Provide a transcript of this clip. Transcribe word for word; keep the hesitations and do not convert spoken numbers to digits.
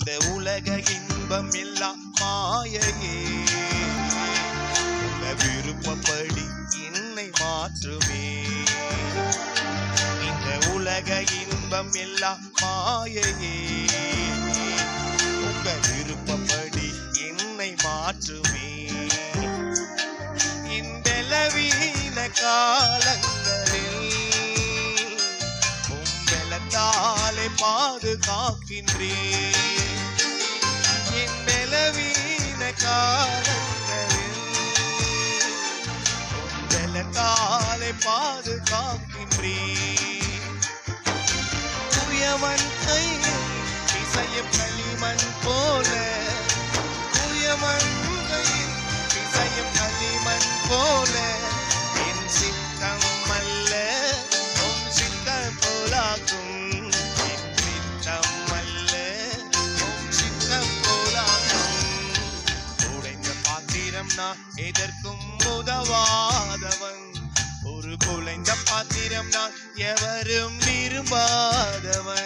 இந்த உலக இன்பம் எல்லாம் மாயையே, உங்க விருப்பப்படி என்னை மாற்றுமே. இந்த உலக இன்பம் எல்லாம் மாயையே, உங்க விருப்பப்படி என்னை மாற்றுமே. இந்த பலவீன காலங்களில் உம்பலத்தாலே பாதுகாக்கின்றேன். என் பலவீன காலங்களில் உம்பலத்தாலே பாதுகாக்கின்றேன். உயவன் கையில் இசையும் களிமண் போல, உயவன் கையில் இசையும் களிமண் போல, என் சித்தம் அல்ல உம் சித்தம் போலாக்கும். என் சித்தம் அல்ல உம் சித்தம் போலாக்கும். உடைந்த பாத்திரம் நான் எதற்கும் உதவாதவன், ஒரு குலைந்த பாத்திரம் நான் எவரும் விரும்பாதவன்.